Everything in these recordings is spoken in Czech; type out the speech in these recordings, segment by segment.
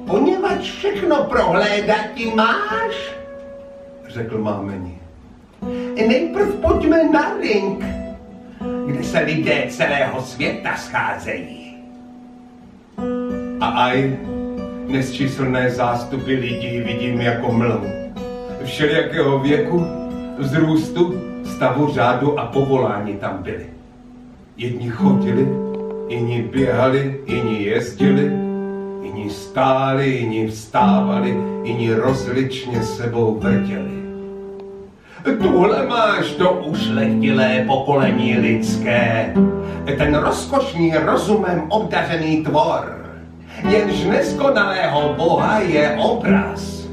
poněvadž všechno prohlédati máš, řekl mámeni. Nejprv pojďme na ring, kde se lidé celého světa scházejí. A aj nesčíslné zástupy lidí vidím jako mlhu. Všelijakého věku, vzrůstu, stavu, řádu a povolání tam byli. Jedni chodili, jiní běhali, jiní jezdili, jiní stáli, jiní vstávali, jiní rozličně sebou vrtěli. Tuhle máš to ušlechtilé pokolení lidské, ten rozkošný rozumem obdařený tvor, jenž neskonalého Boha je obraz.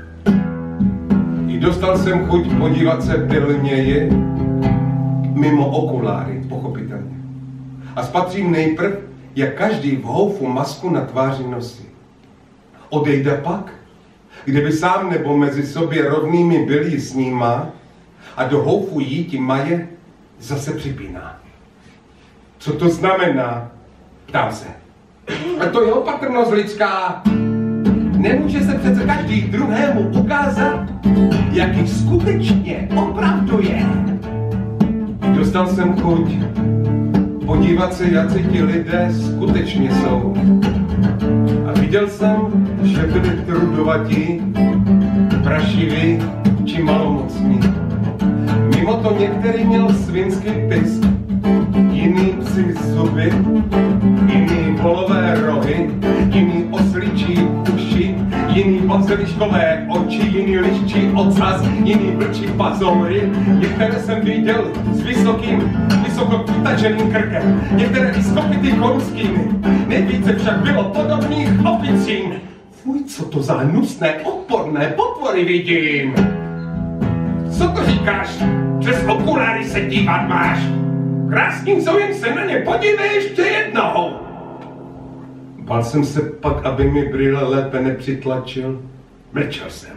I dostal jsem chuť podívat se pilněji, mimo okuláry, pochopitelně. A spatřím nejprv, jak každý v houfu masku na tváři nosí. Odejde pak, kdyby sám nebo mezi sobě rovnými byli s níma a do houfu jíti maje zase připíná. Co to znamená? Ptám se. A to je opatrnost lidská. Nemůže se přece každý druhému ukázat, jaký skutečně opravdu je. Dostal jsem chuť podívat se, jací ti lidé skutečně jsou. A viděl jsem, že byli trudovatí, prašiví či malomocní. Mimo to některý měl svinský pysk, jiný psi zuby, jiný volové rohy, jiný osličí uši, jiný baziliškové oči, jiný liščí ocas, jiný vlčí pazory. Některé jsem viděl s vysoko utaženým krkem, některé i s kopyty konskými. Nejvíce však bylo podobných oficím. Fuj, co to za hnusné, odporné potvory vidím. Co to říkáš? Přes okuláry se dívat máš. Krásným jsou, jen se na ně podívej ještě jednou. Bál jsem se pak, aby mi brýle lépe nepřitlačil. Mlčel jsem.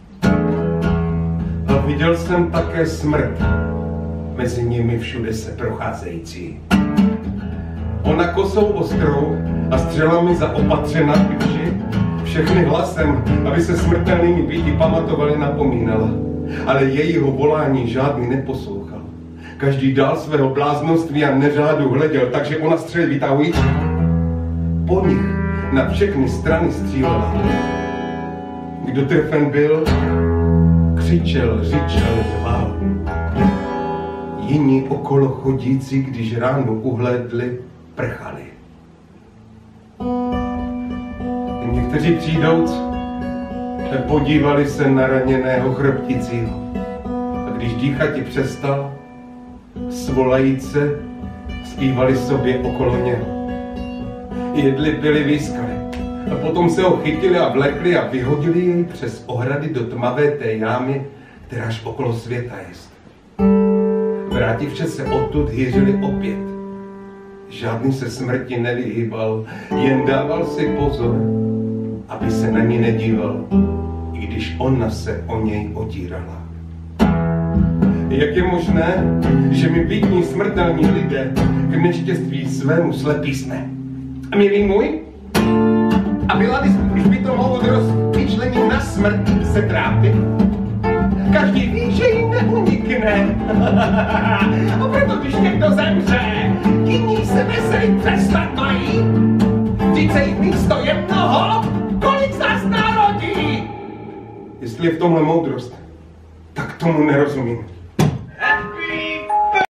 A viděl jsem také smrt, mezi nimi všude se procházející. Ona kosou ostrou a střelami zaopatřena k vši, všechny hlasem, aby se smrtelnými býti pamatovali, napomínala. Ale jejího volání žádný neposlouchal. Každý dál svého bláznoství a neřádu hleděl, takže ona střely vytahují. Po nich na všechny strany střílela. Kdo trefen byl, křičel, řičel, řval. Jiní okolo chodící, když ránu uhlédli, prchali. Někteří přijdouc podívali se na raněného chrbticího. A když dýchati přestal, svolajíce zpívali sobě okolo něho. Jedli, pili, výskali. A potom se ho chytili a vlekli a vyhodili jej přes ohrady do tmavé té jámy, kteráž okolo světa jest. Vrátivše se odtud hýřili opět. Žádný se smrti nevyhýbal, jen dával si pozor, aby se na ní nedíval, i když ona se o něj otírala. Jak je možné, že my bídní smrtelní lidé k neštěství svému slepí jsme? Milý můj, a byla když by to moudrost vyčlením na smrt se trápit? Každý ví, že jí neunikne. A proto když někdo zemře, jiní se veselí přestat mají. Vždyť se jich místo jednoho, kolik z nás narodí? Jestli je v tomhle moudrost, tak tomu nerozumím.